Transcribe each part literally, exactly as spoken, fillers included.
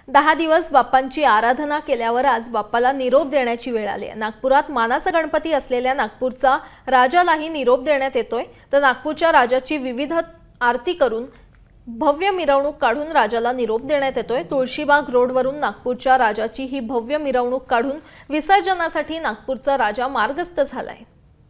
दहा दिवस बाप्पांची आराधना केल्यावर आज बाप्पाला निरोप देण्याची वेळ आली आहे। नागपुरात मानाचा गणपती असलेल्या नागपूरचा राजालाही निरोप देण्यात येतोय। तर नागपूरच्या राजाची विविध आरती करून भव्य मिरवणूक काढून राजाला निरोप देण्यात येतोय। तुळशीबाग रोडवरून नागपूरच्या राजाची ही भव्य मिरवणूक काढून विसर्जनासाठी नागपूरचा राजा मार्गस्थ झालाय।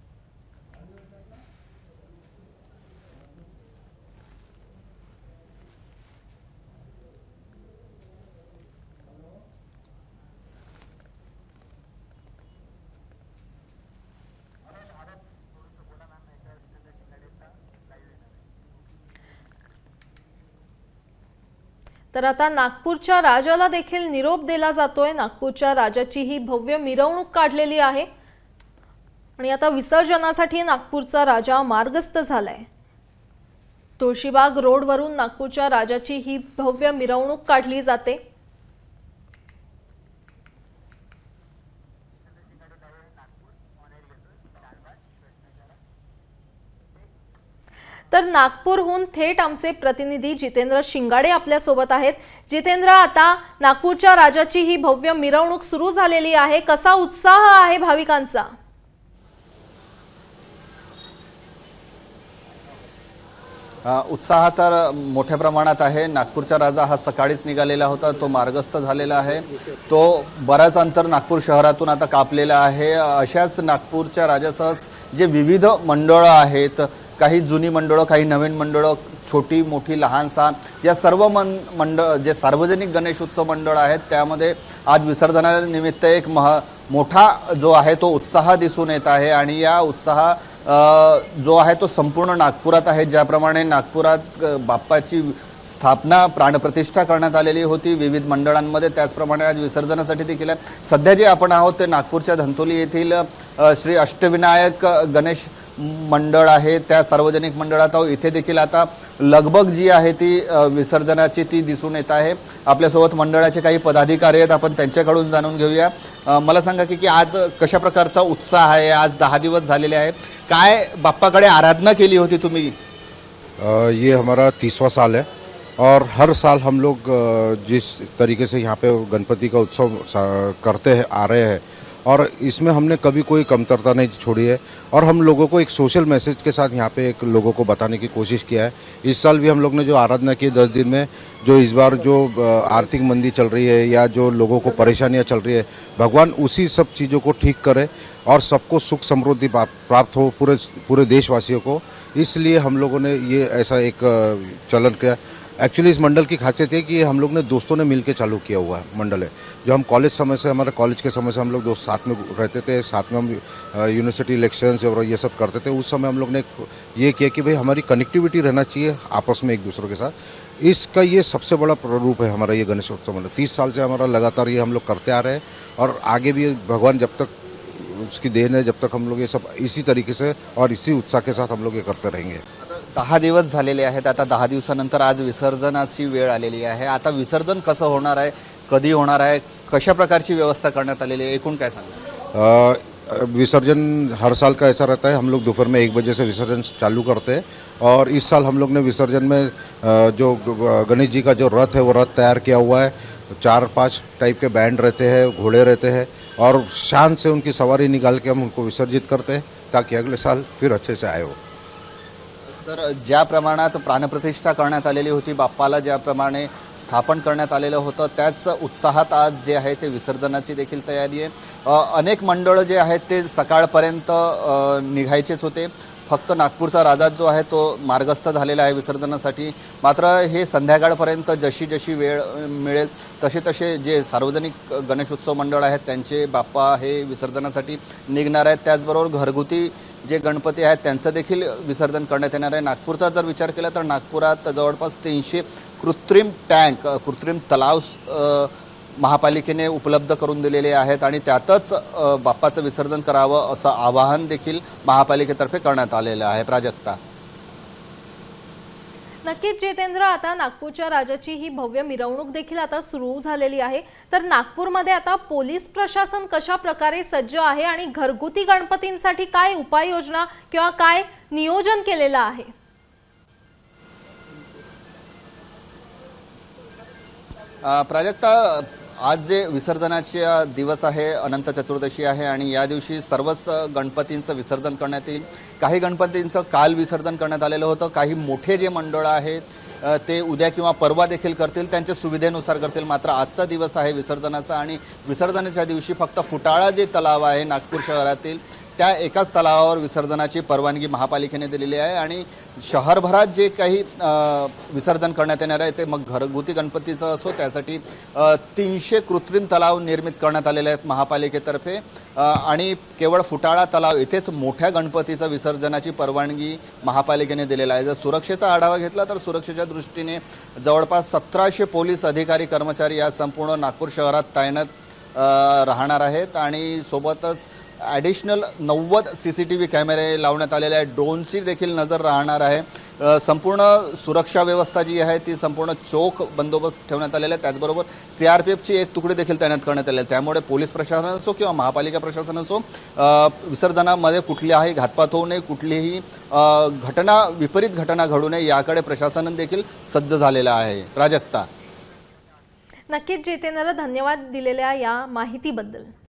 तर आता नागपूरच्या राजाला देखील निरोप दिला जातोय। नागपूरच्या राजाची ही भव्य मिरवणूक काढलेली आहे आणि आता विसर्जनासाठी नागपूरचा राजा मार्गस्थ झालाय। तुळशीबाग रोडवरून नागपूरच्या राजाची ही भव्य मिरवणूक काढली जाते। तर नागपूरहून थेट आमचे प्रतिनिधी जितेंद्र शिंगाडे आपल्या सोबत आहेत। जितेंद्र, आता नागपूरच्या राजाची ही भव्य मिरवणूक सुरू झालेली आहे, कसा उत्साह आहे भाविकांचा? उत्साह तर मोठ्या प्रमाणात आहे। नागपूरचा राजा हा सकाळीच निघालेला होता, तो मार्गस्थ झालेला आहे। तो बराच अंतर नागपूर शहरातून आता कापलेला आहे। अशाच नागपूरच्या राजासह जे विविध मंडळ आहेत, काही जुनी मंडळं, काही नवीन मंडळं, छोटी मोठी लहान सहान, या सर्व मन मंडळ जे सार्वजनिक गणेशोत्सव मंडळ आहेत त्यामध्ये आज विसर्जनानिमित्त एक मह मोठा जो आहे तो उत्साह दिसून येत आहे। आणि या उत्साह जो आहे तो संपूर्ण नागपुरात आहे। ज्याप्रमाणे नागपुरात बाप्पाची स्थापना प्राणप्रतिष्ठा करण्यात आलेली होती विविध मंडळांमध्ये, त्याचप्रमाणे आज विसर्जनासाठी देखील आहे। सध्या जे आपण आहोत ते नागपूरच्या धंतोली येथील श्री अष्टविनायक गणेश मंडळ आहे त्या सार्वजनिक मंडळात आहोत। इथे देखील आता लगबग जी आहे ती विसर्जनाची ती दिसून येत आहे। आपल्यासोबत मंडळाचे काही पदाधिकारी आहेत, आपण त्यांच्याकडून जाणून घेऊया। मला सांगा की आज कशा प्रकारचा उत्साह आहे? आज दहा दिवस झालेले आहे, काय बाप्पाकडे आराधना केली होती तुम्ही? ये हमारा तीसवा साल है और हर साल हम लोग जिस तरीके से यहाँ पे गणपति का उत्सव करते हैं आ रहे हैं और इसमें हमने कभी कोई कमतरता नहीं छोड़ी है और हम लोगों को एक सोशल मैसेज के साथ यहाँ पे एक लोगों को बताने की कोशिश किया है। इस साल भी हम लोग ने जो आराधना की दस दिन में, जो इस बार जो आर्थिक मंदी चल रही है या जो लोगों को परेशानियाँ चल रही है, भगवान उसी सब चीज़ों को ठीक करे और सबको सुख समृद्धि प्राप्त हो पूरे पूरे देशवासियों को। इसलिए हम लोगों ने ये ऐसा एक चलन किया। एक्चुअली इस मंडल की खासियत है कि हम लोग ने दोस्तों ने मिलके चालू किया हुआ है मंडल है। जो हम कॉलेज समय से, हमारे कॉलेज के समय से हम लोग दोस्त साथ में रहते थे, साथ में हम यूनिवर्सिटी इलेक्शंस और ये सब करते थे। उस समय हम लोग ने ये किया कि भाई हमारी कनेक्टिविटी रहना चाहिए आपस में एक दूसरे के साथ। इसका ये सबसे बड़ा रूप है हमारा ये गणेशोत्सव मंडल। तीस साल से हमारा लगातार ये हम लोग करते आ रहे हैं और आगे भी भगवान जब तक उसकी देन है, जब तक हम लोग ये सब इसी तरीके से और इसी उत्साह के साथ हम लोग ये करते रहेंगे। दहा दिवस झालेले आहेत, आता दहा दिवसानंतर आज विसर्जनाची वेळ आलेली आहे। आता विसर्जन कसं होणार आहे, कधी होणार आहे, कशा प्रकारची व्यवस्था करण्यात आलेली है, एकूण काय सांगा? विसर्जन हर साल का ऐसा रहता है, हम लोग दोपहर में एक बजे से विसर्जन चालू करते हैं और इस साल हम लोग ने विसर्जन में जो गणेश जी का जो रथ है वो रथ तैयार किया हुआ है। चार पांच टाइप के बैंड रहते हैं, घोड़े रहते हैं और शान से उनकी सवारी निकाल के हम उनको विसर्जित करते हैं ताकि अगले साल फिर अच्छे से आए हो। तर ज्या प्रमाणात प्राणप्रतिष्ठा करण्यात आलेली होती, बाप्पाला ज्याप्रमाणे स्थापन करण्यात आलेलं होतं त्याच उत्साहात आज जे आहे ते विसर्जनाची देखील तयारी आहे। अनेक मंडळ जे आहेत ते सकाळपर्यंत निघायचेच होते, फक्त नागपूरचा राजा जो आहे तो मार्गस्थ झालेला आहे विसर्जनासाठी। मात्र हे संध्याकाळपर्यंत जशी जशी वेळ मिळेल तसे तसे जे सार्वजनिक गणेशोत्सव मंडळ आहेत त्यांचे बाप्पा हे विसर्जनासाठी निघणार आहेत। त्याचबरोबर घरगुती जे गणपती आहेत त्यांचं देखील विसर्जन करण्यात येणार आहे। नागपूरचा जर विचार केला तर नागपुरात जवळपास तीनशे कृत्रिम टँक, कृत्रिम तलाव महापालिकेने उपलब्ध करून दिलेले आहेत आणि त्यातच बाप्पाचं विसर्जन करावं असं आवाहन देखील महापालिकेतर्फे करण्यात आलेलं आहे। प्राजक्ता, नक्कीच जितेंद्र, आता नागपूरच्या राजाची ही भव्य मिरवणूक देखील आता सुरू झालेली आहे। तर नागपूरमध्ये आता पोलीस प्रशासन कशा प्रकारे सज्ज आहे आणि घरगुती गणपतींसाठी काय उपाययोजना किंवा काय नियोजन केलेलं आहे? अ, प्राजक्ता, आज जे विसर्जनाचा दिवस आहे, अनंत चतुर्दशी आहे आणि या दिवशी सर्वच गणपतींचं विसर्जन करण्यात येईल. काही गणपतींचं काल विसर्जन करण्यात आलेलं होतं. काही मोठे जे मंडळ आहेत अ, ते उद्या किंवा परवा देखील करतील, त्यांच्या सुविधेनुसार करतील. मात्र आजचा दिवस आहे विसर्जनाचा आणि विसर्जनाच्या दिवशी फक्त फुटाळा जे तलाव आहे नागपूर शहरातील, त्या एकाच तलावावर विसर्जनाची परवानगी महापालिकेने दिलेली आहे. आणि शहरभरात जे काही अ, विसर्जन करण्यात येणार आहे ते मग घरगुती गणपतीचं असो, त्यासाठी अ, तीनशे कृत्रिम तलाव निर्मित करण्यात आलेले आहेत महापालिकेतर्फे. अ, आणि केवळ फुटाळा तलाव इथेच मोठ्या गणपतीचं विसर्जनाची परवानगी महापालिकेने दिलेला आहे. जर सुरक्षेचा आढावा घेतला तर सुरक्षेच्या दृष्टीने जवळपास सतराशे पोलीस अधिकारी कर्मचारी या संपूर्ण नागपूर शहरात तैनात अ, राहणार आहेत आणि सोबतच ॲडिशनल नव्वद सी सी टी व्ही कॅमेरे लावण्यात आलेले आहेत. ड्रोनची देखील नजर राहणार आहे. अ, संपूर्ण सुरक्षा व्यवस्था जी आहे ती संपूर्ण चोख बंदोबस्त ठेवण्यात आलेला आहे. त्याचबरोबर सी आर पी एफची एक तुकडी देखील तैनात करण्यात आली आहे. त्यामुळे पोलीस प्रशासन असो किंवा महापालिका प्रशासन असो, अ, विसर्जनामध्ये कुठल्याही घातपात होऊ नये, कुठलीही अ, घटना विपरीत घटना घडू नये याकडे प्रशासन देखील सज्ज झालेलं आहे. प्राजक्ता, नक्कीच जितेंद्र, धन्यवाद दिलेल्या या माहितीबद्दल.